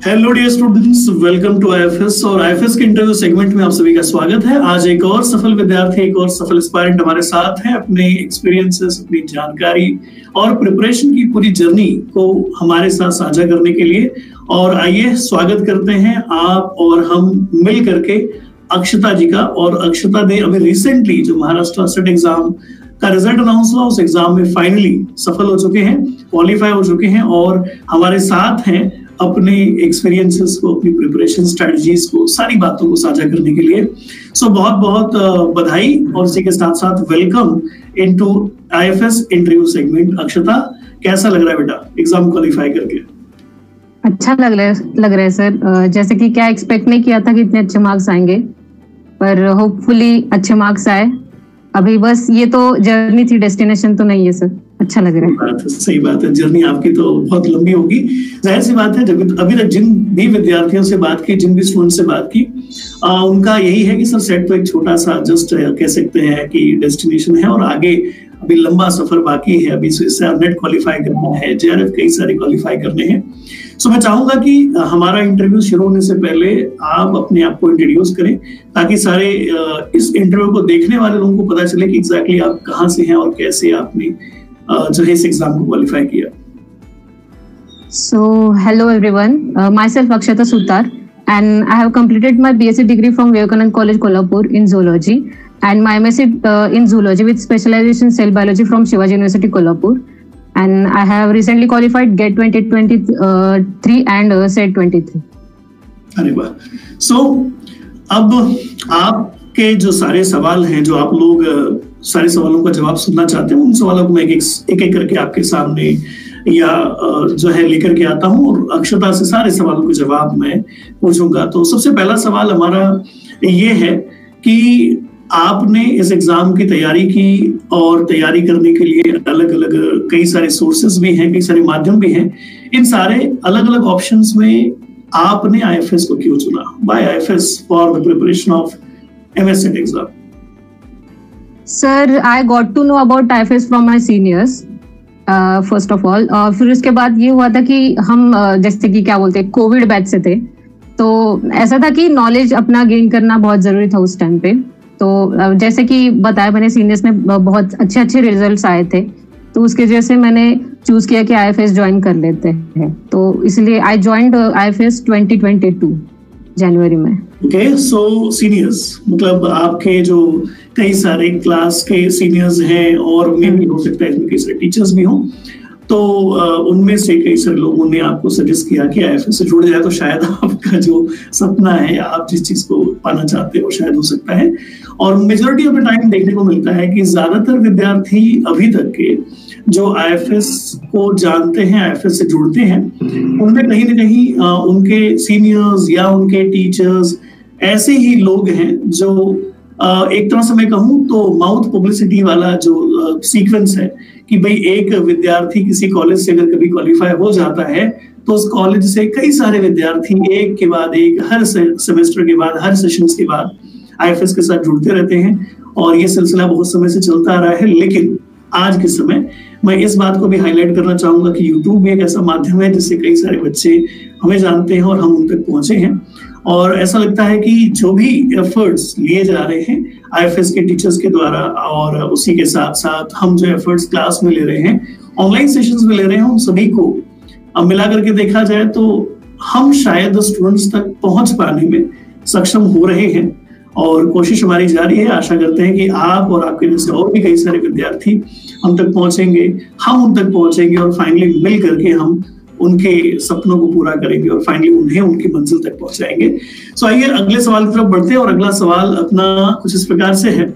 Hello dear students, welcome to IFS. और IFS के interview segment में आप सभी का स्वागत है। आज एक और सफल विद्यार्थी, एक और सफल एस्पायरेंट हमारे साथ है। अपने एक्सपीरियंसेस, अपनी जानकारी और प्रिपरेशन की पूरी जर्नी को हमारे साथ साझा करने के लिए और आइए स्वागत करते हैं आप और हम मिल करके अक्षता जी का। और अक्षता ने अभी रिसेंटली जो महाराष्ट्र सेट एग्जाम का रिजल्ट अनाउंस हुआ, उस एग्जाम में फाइनली सफल हो चुके हैं, क्वालिफाई हो चुके हैं और हमारे साथ हैं अपने एक्सपीरियंसेस को, अपनी प्रिपरेशन स्ट्रेटजीज को, सारी बातों को साझा करने के लिए। सो बहुत बहुत बधाई और इसी के साथ साथ welcome into IFS interview segment. Akshata, कैसा लग रहा है बेटा एग्जाम क्वालिफाई करके? अच्छा लग रहा है सर। जैसे कि क्या एक्सपेक्ट नहीं किया था कि इतने अच्छे मार्क्स आएंगे, पर होपफुली अच्छे मार्क्स आए। अभी बस ये तो जर्नी थी, डेस्टिनेशन तो नहीं है सर। अच्छा लग रहा है। सही बात है, जर्नी आपकी तो बहुत लंबी होगी। जाहिर सी बात है, जब अभी तक जिन भी विद्यार्थियों से बात की, जिन भी स्टूडेंट से बात की, उनका यही है कि सर सेट तो एक छोटा सा जस्ट कह सकते हैं कि डेस्टिनेशन है और आगे अभी लंबा सफर बाकी है। अभी नेट क्वालिफाई करना है, जेआरएफ कई सारे क्वालिफाई करने हैं। सो मैं चाहूंगा कि हमारा इंटरव्यू शुरू होने से पहले आप अपने आप को इंट्रोड्यूस करें, ताकि सारे इस इंटरव्यू को देखने वाले लोगों को पता चले कि एग्जैक्टली आप कहाँ से हैं और कैसे आपने जो है इस एग्जाम को क्वालिफाई किया। So hello everyone, myself Akshata Sutar and I have completed my BSc degree from Vivekananda College Kolhapur in zoology and my MSc in zoology with specialization in cell biology from Shivaji University Kolhapur, and I have recently qualified GATE 2023 and SET 23. अरे वाह। सो अब आपके जो सारे सवाल हैं, जो आप लोग सारे सवालों का जवाब सुनना चाहते हैं, उन सवालों को मैं एक एक करके आपके सामने या जो है लेकर के आता हूं और अक्षता से सारे सवालों के जवाब मैं पूछूंगा। तो सबसे पहला सवाल हमारा ये है कि आपने इस एग्जाम की तैयारी की और तैयारी करने के लिए अलग अलग कई सारे सोर्सेज भी हैं, कई सारे माध्यम भी हैं। इन सारे अलग अलग ऑप्शंस में आपने आईएफएस को क्यों चुना? By IFS for the preparation of MSSET exam. Sir, I got to know about IFS from my seniors, first of all. फिर उसके बाद ये हुआ था कि हम जैसे कि क्या बोलते हैं, कोविड बैच से थे, तो ऐसा था कि नॉलेज अपना गेन करना बहुत जरूरी था उस टाइम पे। तो जैसे कि बताया मैंने, सीनियर्स में बहुत अच्छे रिजल्ट्स आए थे, तो उसके वजह से मैंने चूज किया कि IFS ज्वाइन कर लेते हैं। तो इसलिए आई ज्वाइंड IFS 2022 जनवरी में। ओके, सो सीनियर्स मतलब आपके जो कई सारे क्लास के सीनियर्स हैं और उनमें भी हो सकता है इसमें कई सारे टीचर्स भी हों, तो उनमें से कई सारे लोगों ने आपको सजेस्ट किया कि आईएफएस से जुड़ जाए तो शायद आपका जो सपना है या आप जिस चीज को पाना चाहते हो शायद हो सकता है। और मेजॉरिटी ऑफ द टाइम देखने को मिलता है कि ज्यादातर विद्यार्थी अभी तक के जो आईएफएस को जानते हैं, आईएफएस से जुड़ते हैं, उनमें कहीं ना कहीं उनके सीनियर्स या उनके टीचर्स ऐसे ही लोग हैं जो एक तरह से मैं कहूँ तो माउथ पब्लिसिटी वाला जो सीक्वेंस है कि भाई एक विद्यार्थी किसी कॉलेज से अगर कभी क्वालिफाई हो जाता है तो उस कॉलेज से कई सारे विद्यार्थी एक के बाद एक, हर सेमेस्टर के बाद, हर सेशंस के बाद आईएफएस के साथ जुड़ते रहते हैं और ये सिलसिला बहुत समय से चलता आ रहा है। लेकिन आज के समय मैं इस बात को भी हाईलाइट करना चाहूंगा कि यूट्यूब भी एक ऐसा माध्यम है जिससे कई सारे बच्चे हमें जानते हैं और हम उन तक पहुंचे हैं। और ऐसा लगता है कि जो भी एफर्ट्स लिए जा रहे हैं आईएफएस के टीचर्स के द्वारा और उसी के साथ साथ हम जो एफर्ट्स क्लास में ले रहे हैं, ऑनलाइन सेशंस में ले रहे हैं, उन सभी को अब मिला करके देखा जाए तो हम शायद स्टूडेंट्स तक पहुंच पाने में सक्षम हो रहे हैं और कोशिश हमारी जारी है। आशा करते हैं कि आप और आपके जैसे और भी कई सारे विद्यार्थी हम तक पहुंचेंगे, हम उन तक पहुंचेंगे और फाइनली मिल करके हम उनके सपनों को पूरा करेंगे और फाइनली उन्हें उनकी मंजिल तक पहुंचाएंगे। सो आइए अगले सवाल की तरफ बढ़ते हैं और अगला सवाल अपना कुछ इस प्रकार से है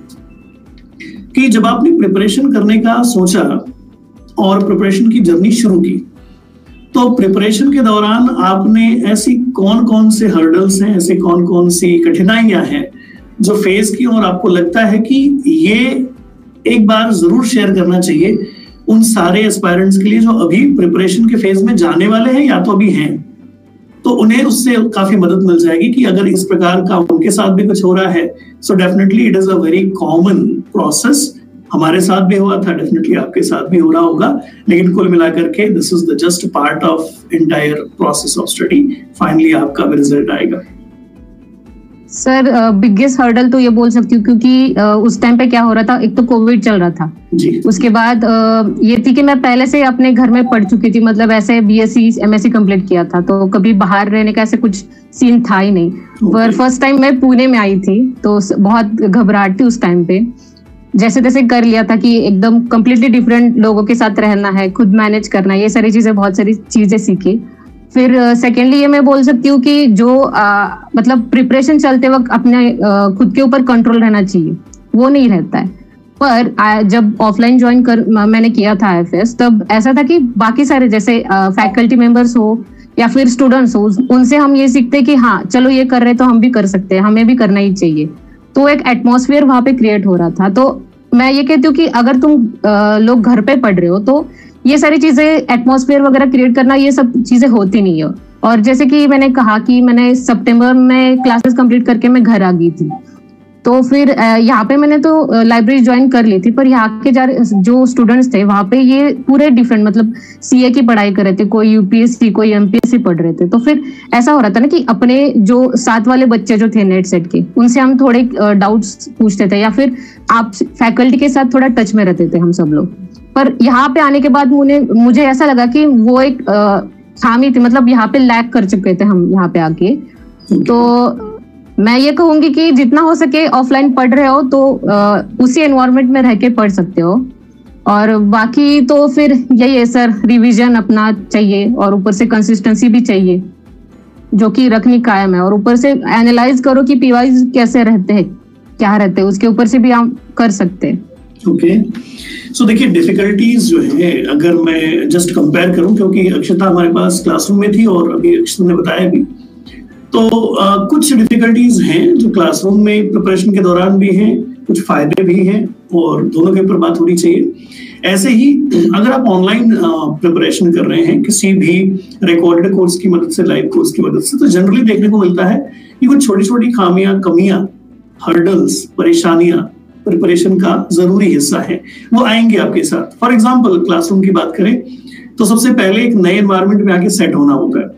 कि जब आपने प्रिपरेशन करने का सोचा और प्रिपरेशन की जर्नी शुरू की, तो प्रिपरेशन के दौरान आपने ऐसी कौन कौन से हर्डल्स हैं, ऐसे कौन कौन सी कठिनाइयां हैं जो फेस की और आपको लगता है कि ये एक बार जरूर शेयर करना चाहिए उन सारे एस्पायरेंट्स के लिए जो अभी प्रिपरेशन के फेज में जाने वाले हैं या तो अभी हैं, तो उन्हें उससे काफी मदद मिल जाएगी कि अगर इस प्रकार का उनके साथ भी कुछ हो रहा है, so definitely it is a very common process हमारे साथ भी हुआ था, डेफिनेटली आपके साथ भी हो रहा होगा, लेकिन कुल मिलाकर के this is the just part of entire process of study. Finally आपका भी रिजल्ट आएगा। सर बिगेस्ट हर्डल तो ये बोल सकती हूँ, क्योंकि उस टाइम पे क्या हो रहा था, एक तो कोविड चल रहा था जी। उसके बाद ये थी कि मैं पहले से अपने घर में पढ़ चुकी थी, मतलब ऐसे बीएससी एमएससी कंप्लीट किया था, तो कभी बाहर रहने का ऐसे कुछ सीन था ही नहीं। पर फर्स्ट टाइम मैं पुणे में आई थी तो बहुत घबराहट थी उस टाइम पे। जैसे तैसे कर लिया था कि एकदम कम्प्लीटली डिफरेंट लोगों के साथ रहना है, खुद मैनेज करना है, ये सारी चीजें, बहुत सारी चीजें सीखी। फिर सेकेंडली ये मैं बोल सकती हूँ कि जो मतलब प्रिपरेशन चलते वक्त अपने खुद के ऊपर कंट्रोल रहना चाहिए, वो नहीं रहता है। पर जब ऑफलाइन ज्वाइन मैंने किया था आईएफएस, तब ऐसा था कि बाकी सारे जैसे फैकल्टी मेंबर्स हो या फिर स्टूडेंट्स हो, उनसे हम ये सीखते कि हाँ चलो ये कर रहे तो हम भी कर सकते हैं, हमें भी करना ही चाहिए। तो एक एटमॉस्फेयर वहां पे क्रिएट हो रहा था। तो मैं ये कहती हूँ कि अगर तुम लोग घर पे पढ़ रहे हो तो ये सारी चीजें, एटमॉस्फेयर वगैरह क्रिएट करना, ये सब चीजें होती नहीं है। और जैसे कि मैंने कहा कि मैंने सितंबर में क्लासेस कंप्लीट करके मैं घर आ गई थी, तो फिर यहाँ पे मैंने तो लाइब्रेरी ज्वाइन कर ली थी, पर यहाँ के जो स्टूडेंट्स थे वहाँ पे ये पूरे डिफरेंट, मतलब सीए की पढ़ाई कर रहे थे, कोई यूपीएससी कोई एमपीएससी पढ़ रहे थे। तो फिर ऐसा हो रहा था ना कि अपने जो साथ वाले बच्चे जो थे नेट सेट के, उनसे हम थोड़े डाउट्स पूछते थे, या फिर आप फैकल्टी के साथ थोड़ा टच में रहते थे हम सब लोग। पर यहाँ पे आने के बाद मुझे ऐसा लगा कि वो एक खामी थी, मतलब यहाँ पे लैक कर चुके थे हम यहाँ पे आके। तो मैं ये कहूंगी कि जितना हो सके ऑफलाइन पढ़ रहे हो तो उसी एनवायरनमेंट में रह के पढ़ सकते हो। और बाकी तो फिर यही है सर, रिवीजन अपना चाहिए और ऊपर से कंसिस्टेंसी भी चाहिए, जो कि रखनी कायम है। और ऊपर से एनालाइज करो कि पीवाईज कैसे रहते हैं, क्या रहते हैं, उसके ऊपर से भी हम कर सकते हैं। ओके, सो देखिए डिफिकल्टीज जो है, अगर मैं जस्ट कंपेयर करूं, क्योंकि अक्षता हमारे पास क्लासरूम में थी और अभी अक्षता ने बताया भी, तो कुछ डिफिकल्टीज हैं जो क्लासरूम में प्रिपरेशन के दौरान भी हैं, कुछ फायदे भी हैं, और दोनों के ऊपर बात होनी चाहिए। ऐसे ही अगर आप ऑनलाइन प्रिपरेशन कर रहे हैं किसी भी रिकॉर्डेड कोर्स की मदद से, लाइव कोर्स की मदद से, तो जनरली देखने को मिलता है कि कुछ छोटी छोटी खामियां, कमियां, हर्डल्स, परेशानियां प्रिपरेशन का जरूरी हिस्सा है, वो आएंगे आपके साथ। फॉर एग्जाम्पल क्लासरूम की बात करें तो सबसे पहले एक नए एनवायरनमेंट में आके सेट होना होगा,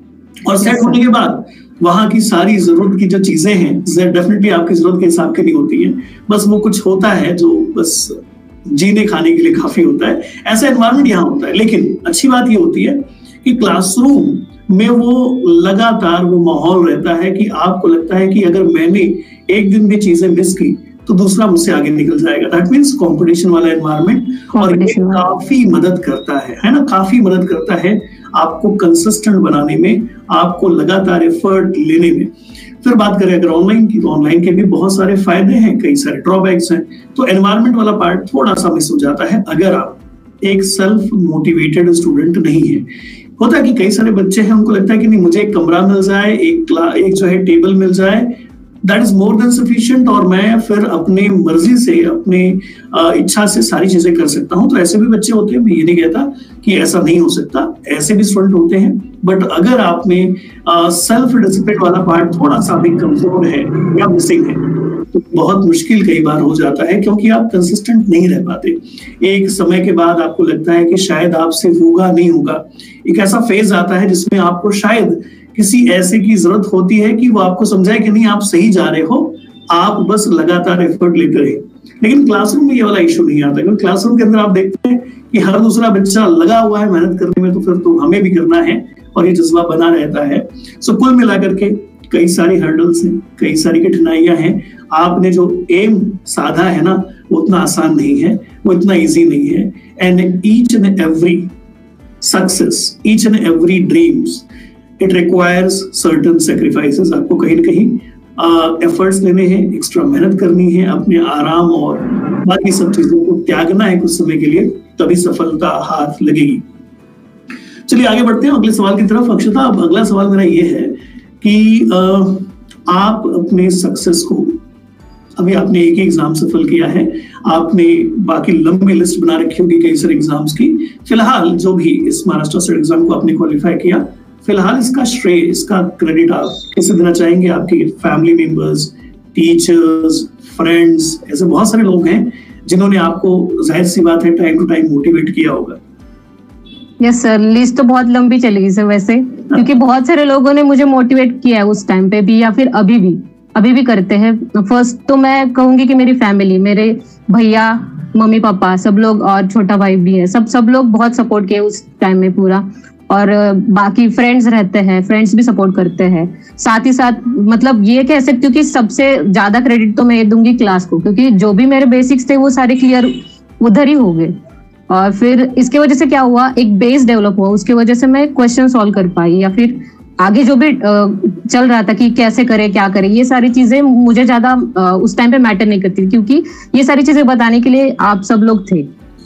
और सेट होने के बाद वहां की सारी जरूरत की जो चीजें हैं डेफिनेटली आपकी जरूरत के हिसाब की नहीं होती है, बस वो कुछ होता है जो बस जीने खाने के लिए काफी होता है, ऐसा एनवायरनमेंट यहाँ होता है। लेकिन अच्छी बात ये होती है कि क्लासरूम में वो लगातार वो माहौल रहता है कि आपको लगता है कि अगर मैंने एक दिन भी चीजें मिस की तो दूसरा मुझसे आगे निकल जाएगा। दैट मीन्स कंपटीशन वाला एनवायरनमेंट, और ये काफी मदद करता है ना, काफी मदद करता है आपको कंसिस्टेंट बनाने में, आपको लगातार एफर्ट लेने में। फिर बात करें अगर ऑनलाइन की, तो ऑनलाइन के भी बहुत सारे फायदे हैं, कई सारे ड्रॉबैक्स हैं। तो एनवायरनमेंट वाला पार्ट थोड़ा सा मिस हो जाता है अगर आप एक सेल्फ मोटिवेटेड स्टूडेंट नहीं है। होता है कि कई सारे बच्चे हैं, उनको लगता है कि नहीं मुझे एक कमरा मिल जाए, एक जो है टेबल मिल जाए, that is more than sufficient, और मैं फिर अपने मर्जी से, अपने इच्छा से सारी चीजें कर सकता हूं। तो ऐसे भी बच्चे होते हैं, मैं ये नहीं कहता कि ऐसा नहीं हो सकता, ऐसे भी स्टूडेंट होते हैं। बट अगर आप में सेल्फ डिसिप्लिन वाला पार्ट थोड़ा सा भी कमजोर है या मिसिंग है, तो बहुत मुश्किल कई बार हो जाता है, क्योंकि आप कंसिस्टेंट नहीं रह पाते। एक समय के बाद आपको लगता है कि शायद आपसे होगा नहीं होगा, एक ऐसा फेज आता है जिसमें आपको शायद किसी ऐसे की जरूरत होती है कि वो आपको समझाए कि नहीं आप सही जा रहे हो, आप बस लगातार एफर्ट लेते रहे। लेकिन क्लासरूम में ये वाला इशू नहीं आता, क्योंकि क्लासरूम के अंदर आप देखते हैं कि हर दूसरा बच्चा लगा हुआ है मेहनत करने में, तो फिर तो हमें भी करना है, और ये जज्बा बना रहता है। सो कुल मिलाकर के कई सारी हर्डल्स हैं, कई सारी कठिनाइयां हैं। आपने जो एम साधा है ना, वो उतना आसान नहीं है, वो इतना ईजी नहीं है। And each and every success, each and every dreams, it requires certain sacrifices. आपको कहीं ना कहीं एफर्ट्स लेने हैं, एक्स्ट्रा मेहनत करनी है, अपने आराम और बाकी सब चीजों को त्यागना है कुछ समय के लिए, तभी सफलता हाथ लगेगी। चलिए आगे बढ़ते हैं अगले सवाल की तरफ। अक्षता, अब अगला सवाल मेरा ये है कि आप अपने सक्सेस को, अभी आपने एक ही एग्जाम सफल किया है, आपने बाकी लंबी लिस्ट बना रखी होगी कई सारे एग्जाम्स की, फिलहाल जो भी इस महाराष्ट्र स्टेट एग्जाम को आपने क्वालिफाई किया, फिलहाल इसका श्रेय, इसका क्रेडिट आप किसे देना चाहेंगे? आपके फैमिली मेंबर्स, टीचर्स, फ्रेंड्स, ऐसे बहुत सारे लोग हैं जिन्होंने आपको जाहिर सी बात है टाइम टू टाइम मोटिवेट किया होगा? यस सर, लिस्ट तो बहुत लंबी चलेगी सर वैसे, क्योंकि बहुत सारे लोगों ने मुझे मोटिवेट किया है उस टाइम पे भी, या फिर अभी भी करते हैं। फर्स्ट तो मैं कहूंगी कि मेरी फैमिली, मेरे भैया, मम्मी पापा, सब लोग, और छोटा भाई भी है, सब लोग बहुत सपोर्ट किए उस टाइम में पूरा। और बाकी फ्रेंड्स रहते हैं, फ्रेंड्स भी सपोर्ट करते हैं। साथ ही साथ मतलब ये कह सकती हूँ कि सबसे ज्यादा क्रेडिट तो मैं ये दूंगी क्लास को, क्योंकि जो भी मेरे बेसिक्स थे वो सारे क्लियर उधर ही हो गए। और फिर इसके वजह से क्या हुआ, एक बेस डेवलप हुआ, उसके वजह से मैं क्वेश्चन सॉल्व कर पाई, या फिर आगे जो भी चल रहा था कि कैसे करे, क्या करे, ये सारी चीजें मुझे ज्यादा उस टाइम पे मैटर नहीं करती, क्योंकि ये सारी चीजें बताने के लिए आप सब लोग थे।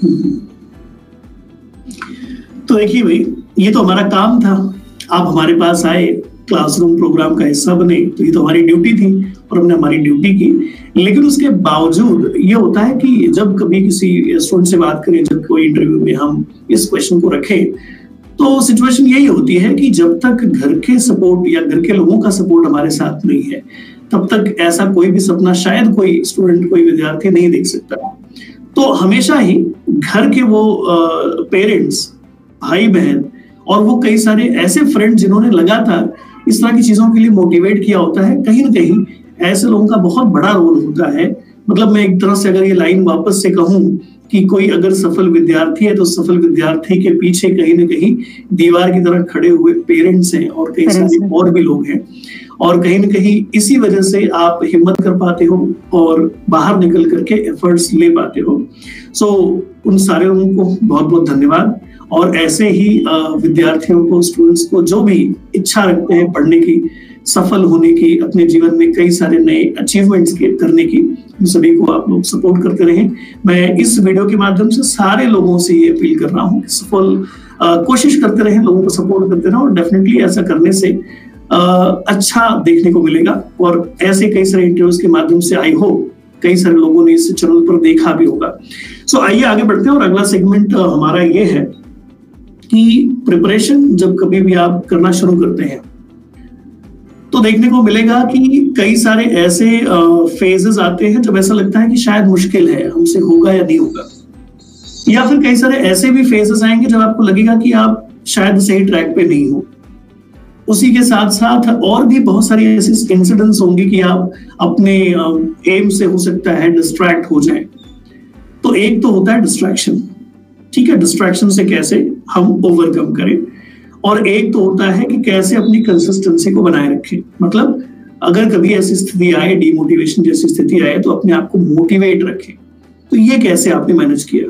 तो देखिए भाई, ये तो हमारा काम था, आप हमारे पास आए, क्लासरूम प्रोग्राम का हिस्सा बने, तो ये तो हमारी ड्यूटी थी और हमने हमारी ड्यूटी की। लेकिन उसके बावजूद ये होता है कि जब कभी किसी स्टूडेंट से बात करें, जब कोई इंटरव्यू में हम इस क्वेश्चन को रखें, तो सिचुएशन यही होती है कि जब तक घर के सपोर्ट या घर के लोगों का सपोर्ट हमारे साथ नहीं है, तब तक ऐसा कोई भी सपना शायद कोई स्टूडेंट, कोई विद्यार्थी नहीं देख सकता। तो हमेशा ही घर के वो पेरेंट्स, भाई बहन, और वो कई सारे ऐसे फ्रेंड जिन्होंने लगातार इस तरह की चीजों के लिए मोटिवेट किया होता है, कहीं ना कहीं ऐसे लोगों का बहुत बड़ा रोल होता है। मतलब मैं एक तरह से अगर ये लाइन वापस से कहूं कि कोई अगर सफल विद्यार्थी है, तो सफल विद्यार्थी के पीछे कहीं ना कहीं दीवार की तरह खड़े हुए पेरेंट्स हैं और कई सारे और भी लोग हैं, और कहीं ना कहीं इसी वजह से आप हिम्मत कर पाते हो और बाहर निकल करके एफर्ट्स ले पाते हो। सो उन सारे लोगों को बहुत बहुत धन्यवाद। और ऐसे ही विद्यार्थियों को, स्टूडेंट्स को जो भी इच्छा रखते हैं पढ़ने की, सफल होने की, अपने जीवन में कई सारे नए अचीवमेंट्स करने की, उन सभी को आप लोग सपोर्ट करते रहें। मैं इस वीडियो के माध्यम से सारे लोगों से ये अपील कर रहा हूँ कि सफल कोशिश करते रहें, लोगों को सपोर्ट करते रहें, और डेफिनेटली ऐसा करने से अच्छा देखने को मिलेगा। और ऐसे कई सारे इंटरव्यूज के माध्यम से आई होप कई सारे लोगों ने इस चैनल पर देखा भी होगा। सो आइए आगे बढ़ते हैं, और अगला सेगमेंट हमारा ये है कि प्रिपरेशन जब कभी भी आप करना शुरू करते हैं, तो देखने को मिलेगा कि कई सारे ऐसे फेजेस आते हैं जब ऐसा लगता है कि शायद मुश्किल है, हमसे होगा या नहीं होगा, या फिर कई सारे ऐसे भी फेजेस आएंगे जब आपको लगेगा कि आप शायद सही ट्रैक पे नहीं हो। उसी के साथ साथ और भी बहुत सारी ऐसी इंसिडेंट्स होंगे कि आप अपने एम से हो सकता है डिस्ट्रैक्ट हो जाएं। तो एक तो होता है डिस्ट्रैक्शन, ठीक है, डिस्ट्रैक्शन से कैसे हम ओवरकम करें, और एक तो होता है कि कैसे अपनी कंसिस्टेंसी को बनाए रखें। मतलब अगर कभी ऐसी स्थिति आए, डिमोटिवेशन जैसी स्थिति आए, तो अपने आप को मोटिवेट रखें। तो ये कैसे आपने मैनेज किया?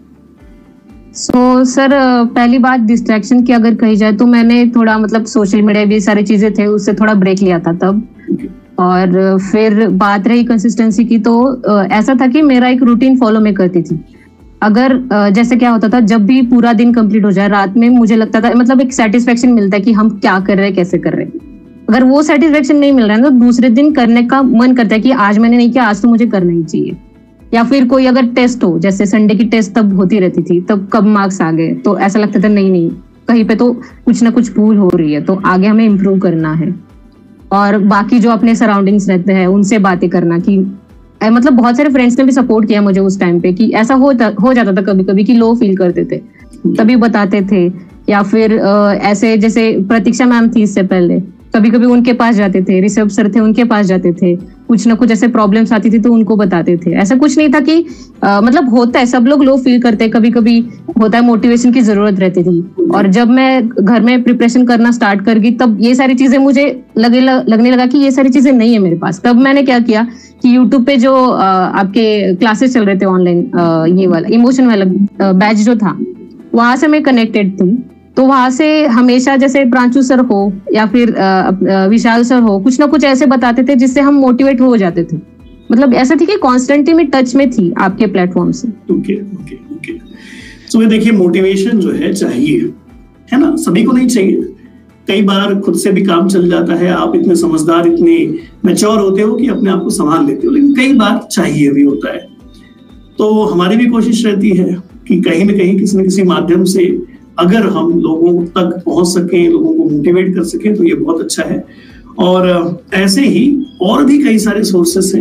सर पहली बात डिस्ट्रैक्शन की अगर कही जाए, तो मैंने थोड़ा मतलब सोशल मीडिया भी सारी चीजें थे, उससे थोड़ा ब्रेक लिया था तब। और फिर बात रही कंसिस्टेंसी की, तो ऐसा था कि मेरा एक रूटीन फॉलो मैं करती थी। अगर जैसे क्या होता था, जब भी पूरा दिन कंप्लीट हो जाए, रात में मुझे लगता था मतलब एक सेटिस्फेक्शन मिलता है कि हम क्या कर रहे हैं, कैसे कर रहे हैं। अगर वो सेटिस्फेक्शन नहीं मिल रहा है तो दूसरे दिन करने का मन करता है कि आज मैंने नहीं किया, आज तो मुझे करना ही चाहिए। या फिर कोई अगर टेस्ट हो, जैसे संडे की टेस्ट तब होती रहती थी, तब कब मार्क्स आ गए, तो ऐसा लगता था नहीं कहीं पे तो कुछ ना कुछ भूल हो रही है, तो आगे हमें इम्प्रूव करना है। और बाकी जो अपने सराउंडिंग्स रहते हैं उनसे बातें करना, कि मतलब बहुत सारे फ्रेंड्स ने भी सपोर्ट किया मुझे उस टाइम पे, कि ऐसा हो जाता था कभी कभी कि लो फील करते थे, तभी बताते थे। या फिर ऐसे जैसे प्रतीक्षा मैम थी इससे पहले, कभी कभी उनके पास जाते थे, ऋषभ सर थे उनके पास जाते थे, कुछ ना कुछ ऐसे प्रॉब्लम्स आती थी तो उनको बताते थे। ऐसा कुछ नहीं था कि मतलब होता है, सब लोग लो फील करते हैं, कभी कभी होता है, मोटिवेशन की जरूरत रहती थी। और जब मैं घर में प्रिपरेशन करना स्टार्ट कर गई, तब ये सारी चीजें मुझे लगने लगा कि ये सारी चीजें नहीं है मेरे पास। तब मैंने क्या किया कि यूट्यूब पे जो आपके क्लासेस चल रहे थे ऑनलाइन, ये वाला इमोशन वाला बैच जो था, वहां से मैं कनेक्टेड थी। तो वहां से हमेशा जैसे प्रांशु सर हो या फिर विशाल सर हो, कुछ ना कुछ ऐसे बताते थे जिससे हम मोटिवेट हो जाते थे। मतलब ऐसा थी कि कॉन्स्टेंटली मैं टच में थी आपके प्लेटफॉर्म से। ओके। सो ये देखिए, मोटिवेशन जो है चाहिए, है ना, सभी को नहीं चाहिए। कई बार खुद से भी काम चल जाता है, आप इतने समझदार, इतने मैच्योर होते हो कि अपने आप को संभाल लेते हो, लेकिन कई बार चाहिए भी होता है। तो हमारी भी कोशिश रहती है कि कहीं ना कहीं किसी न किसी माध्यम से अगर हम लोगों तक पहुंच सकें, लोगों को मोटिवेट कर सकें, तो ये बहुत अच्छा है। और ऐसे ही और भी कई सारे सोर्सेस हैं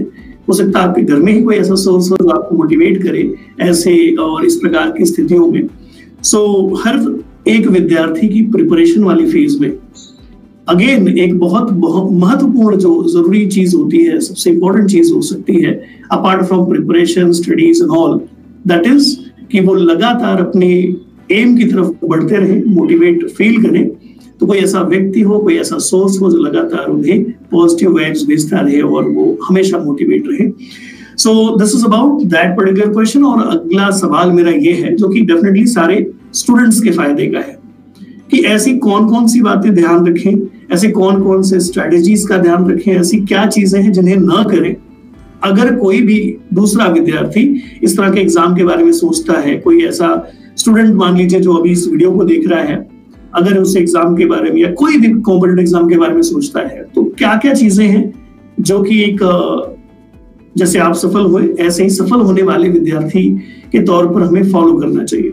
हो सकता है आपके घर में ही कोई ऐसा सोर्स हो जो आपको मोटिवेट करे ऐसे और इस प्रकार की स्थितियों में। सो हर एक विद्यार्थी की प्रिपरेशन वाली फेज में अगेन एक बहुत महत्वपूर्ण जो जरूरी चीज होती है, सबसे इंपॉर्टेंट चीज हो सकती है apart from preparation, studies and all, that is कि वो लगातार अपने एम की तरफ बढ़ते रहे, मोटिवेट फील करें। तो कोई ऐसा व्यक्ति हो, कोई ऐसा सोर्स हो जो लगातार उन्हें पॉजिटिव वाइब्स भेजता रहे और वो हमेशा मोटिवेट रहे। So this is about that particular question. और अगला सवाल मेरा ये है जो कि डेफिनेटली सारे स्टूडेंट्स के फायदे का है कि ऐसी कौन कौन सी बातें ध्यान रखें, ऐसे कौन कौन से स्ट्रेटेजीज का ध्यान रखें, ऐसी क्या चीजें हैं जिन्हें न करें अगर कोई भी दूसरा विद्यार्थी इस तरह के एग्जाम के बारे में सोचता है। कोई ऐसा स्टूडेंट मान लीजिए जो अभी इस वीडियो को देख रहा है, अगर उस एग्जाम के बारे में या कोई भी कॉम्पिटिटिव एग्जाम के बारे में सोचता है, तो क्या क्या चीजें हैं जो कि एक जैसे आप सफल हुए ऐसे ही सफल होने वाले विद्यार्थी के तौर पर हमें फॉलो करना चाहिए?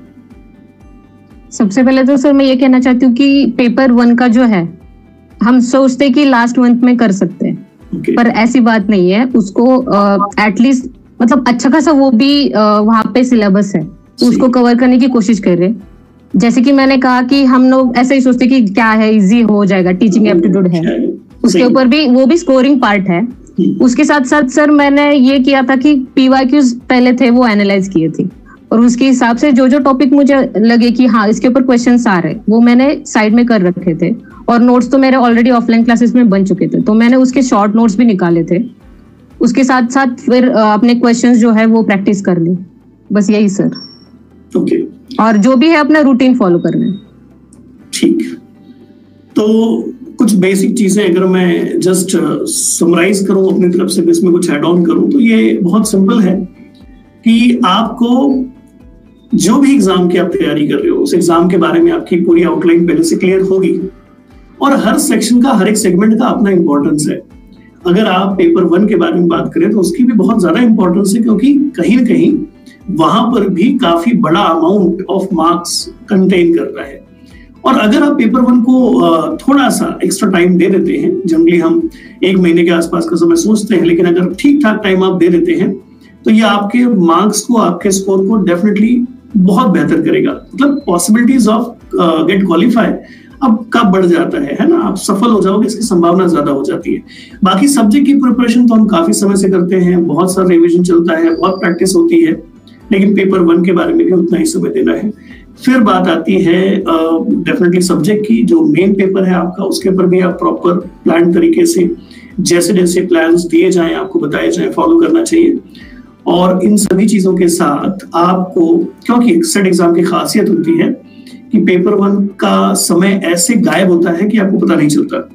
सबसे पहले तो सर मैं ये कहना चाहती हूँ कि पेपर 1 का जो है हम सोचते कि लास्ट मंथ में कर सकते हैं, पर ऐसी बात नहीं है। उसको एटलीस्ट मतलब अच्छा खासा वो भी वहां पे सिलेबस है तो उसको कवर करने की कोशिश कर रहे। जैसे कि मैंने कहा कि हम लोग ऐसे ही सोचते कि क्या है, इजी हो जाएगा, टीचिंग एप्टीट्यूड है, उसके ऊपर भी वो भी स्कोरिंग पार्ट है। उसके साथ साथ सर मैंने ये किया था कि पीवाईक्यूज पहले थे वो एनालाइज किए थे और उसके हिसाब से जो जो टॉपिक मुझे लगे कि हाँ इसके ऊपर क्वेश्चंस आ रहे वो मैंने साइड में कर रखे थे। और नोट्स तो मेरे ऑलरेडी ऑफलाइन क्लासेस में बन चुके थे तो मैंने उसके शॉर्ट नोट्स भी निकाले थे। उसके साथ साथ फिर अपने क्वेश्चंस जो है वो प्रैक्टिस कर ली, बस यही सर। ओके। और जो भी है अपना रूटीन फॉलो करना है। ठीक, तो कुछ बेसिक चीजें अगर मैं जस्ट समराइज करूं अपनी तरफ से, इसमें कुछ ऐड ऑन करूं तो ये बहुत सिंपल है कि आपको जो भी एग्जाम की आप तैयारी कर रहे हो उस एग्जाम के बारे में आपकी पूरी आउटलाइन पहले से क्लियर होगी और हर सेक्शन का, हर एक सेगमेंट का अपना इंपॉर्टेंस है। अगर आप पेपर 1 के बारे में बात करें तो उसकी भी बहुत ज्यादा इंपॉर्टेंस है क्योंकि कहीं ना कहीं वहां पर भी काफी बड़ा अमाउंट ऑफ मार्क्स कंटेन कर रहा है। और अगर आप पेपर 1 को थोड़ा सा एक्स्ट्रा टाइम दे देते हैं, जनरली हम 1 महीने के आसपास का समय सोचते हैं, लेकिन अगर ठीक ठाक टाइम आप दे देते हैं तो ये आपके मार्क्स को, आपके स्कोर को डेफिनेटली बहुत बेहतर करेगा। मतलब पॉसिबिलिटीज ऑफ गेट क्वालिफाई अब कब बढ़ जाता है ना, आप सफल हो जाओगे इसकी संभावना ज्यादा हो जाती है। बाकी सब्जेक्ट की प्रिपरेशन तो हम काफी समय से करते हैं, बहुत सारा रिविजन चलता है, बहुत प्रैक्टिस होती है, लेकिन पेपर 1 के बारे में भी उतना ही समय देना है। फिर बात आती है डेफिनेटली सब्जेक्ट की, जो मेन पेपर है आपका उसके ऊपर भी आप प्रॉपर प्लान तरीके से जैसे जैसे प्लान्स दिए जाएं, आपको बताए जाएं, फॉलो करना चाहिए। और इन सभी चीजों के साथ आपको, क्योंकि सेट एग्जाम की खासियत होती है कि पेपर 1 का समय ऐसे गायब होता है कि आपको पता नहीं चलता।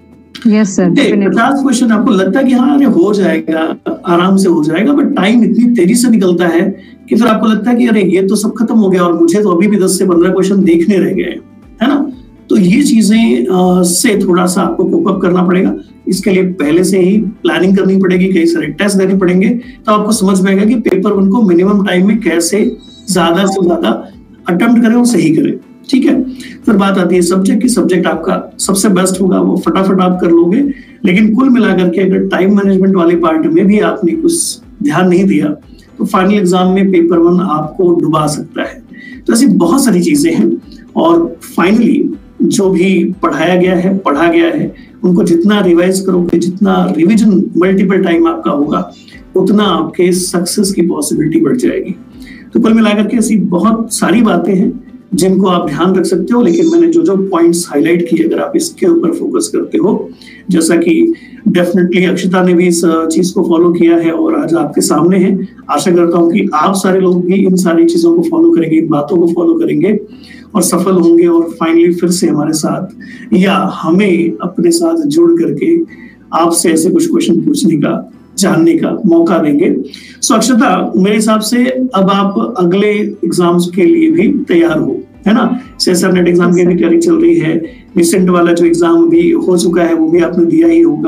यस सर, 50 क्वेश्चन आपको लगता है कि हाँ अरे हो जाएगा, आराम से हो जाएगा, बट टाइम इतनी तेजी से निकलता है कि फिर आपको लगता है कि अरे ये तो सब खत्म हो गया और मुझे तो अभी भी 10 से 15 क्वेश्चन देखने रह गए, है ना। तो ये चीजें से थोड़ा सा आपको कोप अप करना पड़ेगा। इसके लिए पहले से ही प्लानिंग करनी पड़ेगी, कई सारे टेस्ट देने पड़ेंगे, तो आपको समझ में आएगा कि पेपर 1 को मिनिमम टाइम में कैसे ज्यादा से ज्यादा अटेम्प्ट करें और सही करें। ठीक है, फिर बात आती है सब्जेक्ट की। सब्जेक्ट आपका सबसे बेस्ट होगा, वो फटाफट आप कर लोगे, लेकिन कुल मिलाकर के अगर टाइम मैनेजमेंट वाले पार्ट में भी आपने कुछ ध्यान नहीं दिया तो फाइनल एग्जाम में पेपर 1 आपको डुबा सकता है। तो ऐसी बहुत सारी चीजें हैं और फाइनली जो भी पढ़ाया गया है, पढ़ा गया है, उनको जितना रिवाइज करोगे, जितना रिवीजन मल्टीपल टाइम आपका होगा, उतना आपके सक्सेस की पॉसिबिलिटी बढ़ जाएगी। तो कुल मिलाकर के ऐसी बहुत सारी बातें हैं जिनको आप ध्यान रख सकते हो, लेकिन मैंने जो जो पॉइंट्स हाईलाइट किए, अगर आप इसके ऊपर फोकस करते हो, जैसा कि डेफिनेटली अक्षता ने भी इस चीज को फॉलो किया है और आज आपके सामने है, आशा करता हूं कि आप सारे लोग भी इन सारी चीजों को फॉलो करेंगे, इन बातों को फॉलो करेंगे और सफल होंगे और फाइनली फिर से हमारे साथ या हमें अपने साथ जुड़ करके आपसे ऐसे कुछ क्वेश्चन पूछने का, जानने का मौका देंगे। सो अक्षता, मेरे हिसाब से अब आप अगले एग्जाम्स के लिए भी तैयार हो, है ना। सेसर नेट एग्जाम की भी तैयारी चल रही है, रिसेंट वाला जो एग्जाम भी हो चुका है वो भी आपने दिया ही होगा।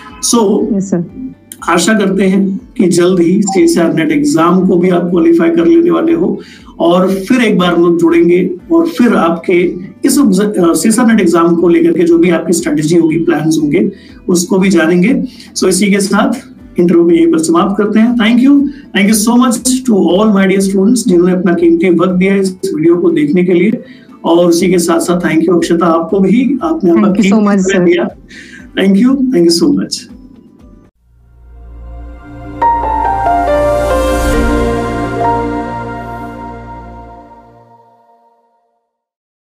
सो आशा करते हैं कि जल्द ही सेसर नेट एग्जाम को भी आप क्वालिफाई कर लेने वाले हो और फिर एक बार हम लोग जुड़ेंगे और फिर आपके इस सेसर नेट एग्जाम को लेकर के जो भी आपकी स्ट्रेटेजी होगी, प्लान्स होंगे, उसको भी जानेंगे। सो इसी के साथ इंटरव्यू में यहीं पर समाप्त करते हैं। Thank you so much to all my dear students जिन्होंने अपना कीमती वक्त दिया इस वीडियो को देखने के लिए, और उसी के साथ साथ थैंक यू अक्षता आपको भी, आपने अपना thank you so much sir. दिया। Thank you so much.